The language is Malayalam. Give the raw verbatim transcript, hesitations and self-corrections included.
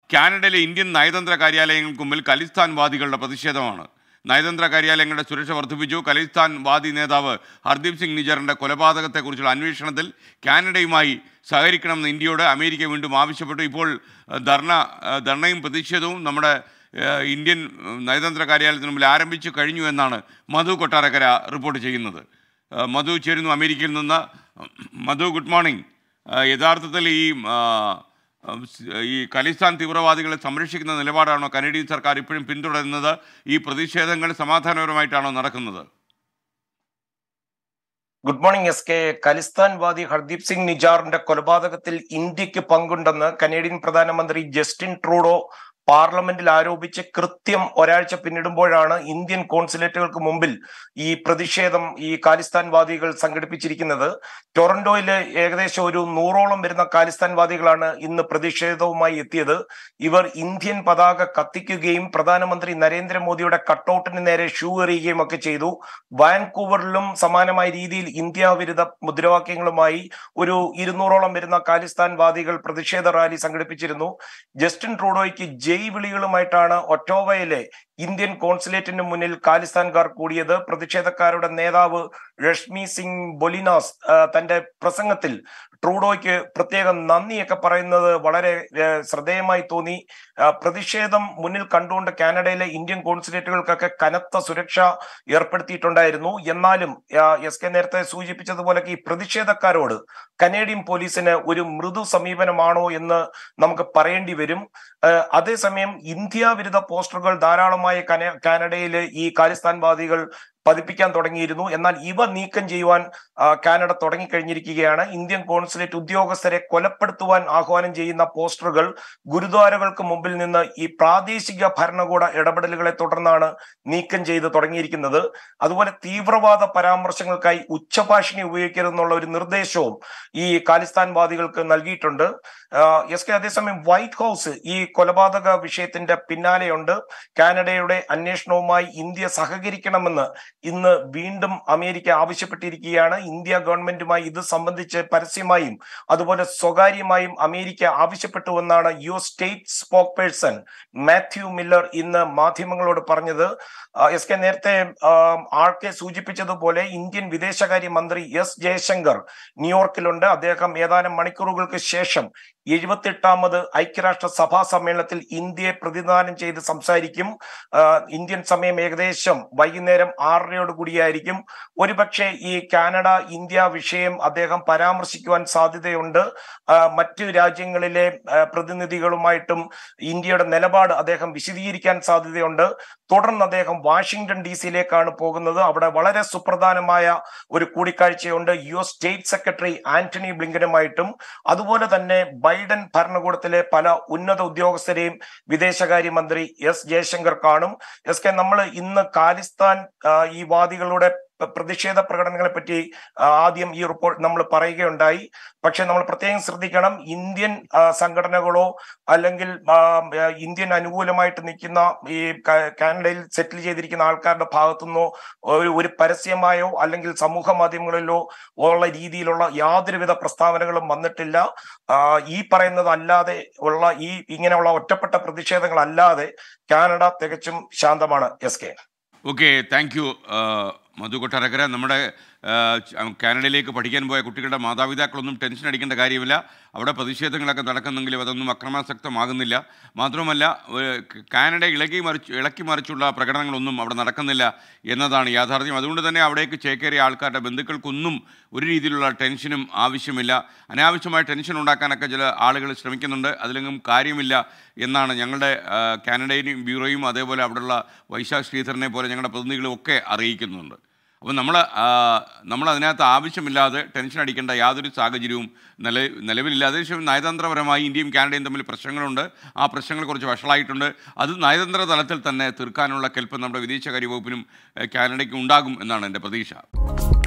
കാനഡയിലെ ഇന്ത്യൻ നയതന്ത്ര കാര്യാലയങ്ങൾക്ക് മുമ്പിൽ ഖലിസ്ഥാൻ വാദികളുടെ പ്രതിഷേധമാണ്. നയതന്ത്ര കാര്യാലയങ്ങളുടെ സുരക്ഷ വർദ്ധിപ്പിച്ചു. ഖലിസ്ഥാൻ വാദി നേതാവ് ഹർദീപ് സിംഗ് നിജറിൻ്റെ കൊലപാതകത്തെക്കുറിച്ചുള്ള അന്വേഷണത്തിൽ കാനഡയുമായി സഹകരിക്കണമെന്ന് ഇന്ത്യയോട് അമേരിക്ക വീണ്ടും ആവശ്യപ്പെട്ടു. ഇപ്പോൾ ധർണ ധർണയും പ്രതിഷേധവും നമ്മുടെ ഇന്ത്യൻ നയതന്ത്ര കാര്യാലയത്തിന് മുമ്പിൽ ആരംഭിച്ചു കഴിഞ്ഞു എന്നാണ് മധു കൊട്ടാരക്കര റിപ്പോർട്ട് ചെയ്യുന്നത്. മധു ചേരുന്നു അമേരിക്കയിൽ നിന്ന്. Madhu, good morning. യഥാർത്ഥത്തിൽ ഈ ഈ ഖലിസ്ഥാൻ തീവ്രവാദികളെ സംരക്ഷിക്കുന്ന നിലപാടാണോ കനേഡിയൻ സർക്കാർ ഇപ്പോഴും പിന്തുടരുന്നത്? ഈ പ്രതിഷേധങ്ങൾ സമാധാനപരമായിട്ടാണോ നടക്കുന്നത്? Good morning S K. Khalistan വാദി ഹർദീപ് സിംഗ് നിജാറിന്റെ കൊലപാതകത്തിൽ ഇന്ത്യക്ക് പങ്കുണ്ടെന്ന് കനേഡിയൻ പ്രധാനമന്ത്രി ജസ്റ്റിൻ ട്രൂഡോ പാർലമെന്റിൽ ആരോപിച്ച് കൃത്യം ഒരാഴ്ച പിന്നിടുമ്പോഴാണ് ഇന്ത്യൻ കോൺസുലേറ്റുകൾക്ക് മുമ്പിൽ ഈ പ്രതിഷേധം ഈ ഖാലിസ്ഥാൻ വാദികൾ സംഘടിപ്പിച്ചിരിക്കുന്നത്. ടൊറന്റോയിലെ ഏകദേശം ഒരു നൂറോളം വരുന്ന ഖാലിസ്ഥാൻ വാദികളാണ് ഇന്ന് പ്രതിഷേധവുമായി എത്തിയത്. ഇവർ ഇന്ത്യൻ പതാക കത്തിക്കുകയും പ്രധാനമന്ത്രി നരേന്ദ്രമോദിയുടെ കട്ടൗട്ടിന് നേരെ ഷൂ എറിയുകയും ഒക്കെ ചെയ്തു. വാൻകൂവറിലും സമാനമായ രീതിയിൽ ഇന്ത്യ വിരുദ്ധ മുദ്രാവാക്യങ്ങളുമായി ഒരു ഇരുന്നൂറോളം വരുന്ന ഖാലിസ്ഥാൻ വാദികൾ പ്രതിഷേധ റാലി സംഘടിപ്പിച്ചിരുന്നു. ജസ്റ്റിൻ ട്രൂഡോയ്ക്ക് ജയ് വിളികളുമായിട്ടാണ് ഒറ്റോവയിലെ ഇന്ത്യൻ കോൺസുലേറ്റിന് മുന്നിൽ ഖാലിസ്ഥാൻകാർ കൂടിയത്. പ്രതിഷേധക്കാരുടെ നേതാവ് രശ്മി സിംഗ് ബൊലിനാസ് തന്റെ പ്രസംഗത്തിൽ ട്രൂഡോയ്ക്ക് പ്രത്യേകം നന്ദിയൊക്കെ പറയുന്നത് വളരെ ശ്രദ്ധേയമായി തോന്നി. പ്രതിഷേധം മുന്നിൽ കണ്ടുകൊണ്ട് കാനഡയിലെ ഇന്ത്യൻ കോൺസുലേറ്റുകൾക്കൊക്കെ കനത്ത സുരക്ഷ ഏർപ്പെടുത്തിയിട്ടുണ്ടായിരുന്നു. എന്നാലും എസ് കെ നേരത്തെ സൂചിപ്പിച്ചതുപോലെ ഈ പ്രതിഷേധക്കാരോട് കനേഡിയൻ പോലീസിന് ഒരു മൃദു സമീപനമാണോ എന്ന് നമുക്ക് പറയേണ്ടി വരും. അതേസമയം ഇന്ത്യ വിരുദ്ധ പോസ്റ്ററുകൾ ധാരാളമായി കാനഡയിലെ ഈ ഖാലിസ്ഥാൻവാദികൾ പതിപ്പിക്കാൻ തുടങ്ങിയിരുന്നു. എന്നാൽ ഇവ നീക്കം ചെയ്യുവാൻ കാനഡ തുടങ്ങിക്കഴിഞ്ഞിരിക്കുകയാണ്. ഇന്ത്യൻ കോൺസുലേറ്റ് ഉദ്യോഗസ്ഥരെ കൊലപ്പെടുത്തുവാൻ ആഹ്വാനം ചെയ്യുന്ന പോസ്റ്ററുകൾ ഗുരുദ്വാരകൾക്ക് മുമ്പിൽ നിന്ന് ഈ പ്രാദേശിക ഭരണകൂട ഇടപെടലുകളെ തുടർന്നാണ് നീക്കം ചെയ്ത് തുടങ്ങിയിരിക്കുന്നത്. അതുപോലെ തീവ്രവാദ പരാമർശങ്ങൾക്കായി ഉച്ചഭാഷിണി ഉപയോഗിക്കരുതെന്നുള്ള ഒരു നിർദ്ദേശവും ഈ ഖാലിസ്ഥാൻവാദികൾക്ക് നൽകിയിട്ടുണ്ട്. എസ് കെ അതേസമയം വൈറ്റ് ഹൗസ് ഈ കൊലപാതക വിഷയത്തിന്റെ പിന്നാലെയുണ്ട്. കാനഡയുടെ അന്വേഷണവുമായി ഇന്ത്യ സഹകരിക്കണമെന്ന് ഇന്ന് വീണ്ടും അമേരിക്ക ആവശ്യപ്പെട്ടിരിക്കുകയാണ്. ഇന്ത്യ ഗവൺമെന്റുമായി ഇത് സംബന്ധിച്ച് പരസ്യമായും അതുപോലെ സ്വകാര്യമായും അമേരിക്ക ആവശ്യപ്പെട്ടുവെന്നാണ് U S state spokesperson Matthew Miller ഇന്ന് മാധ്യമങ്ങളോട് പറഞ്ഞത്. എസ് കെ നേരത്തെ ആൾക്കെ സൂചിപ്പിച്ചതുപോലെ ഇന്ത്യൻ വിദേശകാര്യ മന്ത്രി എസ് ജയശങ്കർ ന്യൂയോർക്കിലുണ്ട്. അദ്ദേഹം ഏതാനും മണിക്കൂറുകൾക്ക് ശേഷം എഴുപത്തെട്ടാമത് ഐക്യരാഷ്ട്ര സഭാ സമ്മേളനത്തിൽ ഇന്ത്യയെ പ്രതിനിധാനം ചെയ്ത് സംസാരിക്കും. ഇന്ത്യൻ സമയം ഏകദേശം വൈകുന്നേരം ആറരയോട് കൂടിയായിരിക്കും. ഒരുപക്ഷെ ഈ കാനഡ ഇന്ത്യ വിഷയം അദ്ദേഹം പരാമർശിക്കുവാൻ സാധ്യതയുണ്ട്. മറ്റു രാജ്യങ്ങളിലെ പ്രതിനിധികളുമായിട്ടും ഇന്ത്യയുടെ നിലപാട് അദ്ദേഹം വിശദീകരിക്കാൻ സാധ്യതയുണ്ട്. തുടർന്ന് അദ്ദേഹം വാഷിംഗ്ടൺ ഡി സിയിലേക്കാണ് പോകുന്നത്. അവിടെ വളരെ സുപ്രധാനമായ ഒരു കൂടിക്കാഴ്ചയുണ്ട് U S state secretary Antony ബ്ലിങ്കനുമായിട്ടും. അതുപോലെ തന്നെ ബൈഡൻ ഭരണകൂടത്തിലെ പല ഉന്നത ഉദ്യോഗസ്ഥരെയും വിദേശകാര്യമന്ത്രി എസ് ജയശങ്കർ കാണും. എസ് കെ നമ്മൾ ഇന്ന് ഖാലിസ്ഥാൻ ഈ വാദികളുടെ പ്രതിഷേധ പ്രകടനങ്ങളെ പറ്റി ആദ്യം ഈ റിപ്പോർട്ട് നമ്മൾ പറയുകയുണ്ടായി. പക്ഷെ നമ്മൾ പ്രത്യേകം ശ്രദ്ധിക്കണം, ഇന്ത്യൻ സംഘടനകളോ അല്ലെങ്കിൽ ഇന്ത്യൻ അനുകൂലമായിട്ട് നിൽക്കുന്ന ഈ കാനഡയിൽ സെറ്റിൽ ചെയ്തിരിക്കുന്ന ആൾക്കാരുടെ ഭാഗത്തുനിന്നോ ഒരു ഒരു പരസ്യമായോ അല്ലെങ്കിൽ സമൂഹ മാധ്യമങ്ങളിലോ ഉള്ള രീതിയിലുള്ള യാതൊരുവിധ പ്രസ്താവനകളും വന്നിട്ടില്ല. ഈ പറയുന്നത് അല്ലാതെ ഉള്ള ഈ ഇങ്ങനെയുള്ള ഒറ്റപ്പെട്ട പ്രതിഷേധങ്ങൾ അല്ലാതെ കാനഡ തികച്ചും ശാന്തമാണ്. S K okay, thank you Madhu Kottarakkara. നമ്മുടെ കാനഡയിലേക്ക് പഠിക്കാൻ പോയ കുട്ടികളുടെ മാതാപിതാക്കളൊന്നും ടെൻഷൻ അടിക്കേണ്ട കാര്യമില്ല. അവിടെ പ്രതിഷേധങ്ങളൊക്കെ നടക്കുന്നെങ്കിലും അതൊന്നും അക്രമാസക്തമാകുന്നില്ല. മാത്രമല്ല, കാനഡ ഇളകി മറിച്ച് ഇളക്കി മറിച്ചുള്ള പ്രകടനങ്ങളൊന്നും അവിടെ നടക്കുന്നില്ല എന്നതാണ് യാഥാർത്ഥ്യം. അതുകൊണ്ട് തന്നെ അവിടേക്ക് ചേക്കേറിയ ആൾക്കാരുടെ ബന്ധുക്കൾക്കൊന്നും ഒരു രീതിയിലുള്ള ടെൻഷനും ആവശ്യമില്ല. അനാവശ്യമായ ടെൻഷൻ ഉണ്ടാക്കാനൊക്കെ ചില ആളുകൾ ശ്രമിക്കുന്നുണ്ട്. അതിലെങ്കിലും കാര്യമില്ല എന്നാണ് ഞങ്ങളുടെ കാനഡയും ബ്യൂറോയും അതേപോലെ അവിടെയുള്ള വൈശാഖ് ശ്രീധരനെ പോലെ ഞങ്ങളുടെ പ്രതിനിധികളും ഒക്കെ അറിയിക്കുന്നുണ്ട്. അപ്പോൾ നമ്മൾ നമ്മൾ അതിനകത്ത് ആവശ്യമില്ലാതെ ടെൻഷൻ അടിക്കേണ്ട യാതൊരു സാഹചര്യവും നില നിലവിലില്ല. അതേസമയം നയതന്ത്രപരമായി ഇന്ത്യയും കാനഡയും തമ്മിൽ പ്രശ്നങ്ങളുണ്ട്. ആ പ്രശ്നങ്ങൾ കുറച്ച് വഷളായിട്ടുണ്ട്. അത് നയതന്ത്ര തലത്തിൽ തന്നെ തീർക്കാനുള്ള കെൽപ്പ് നമ്മുടെ വിദേശകാര്യ വകുപ്പിനും കാനഡയ്ക്കും ഉണ്ടാകും എന്നാണ് എൻ്റെ പ്രതീക്ഷ.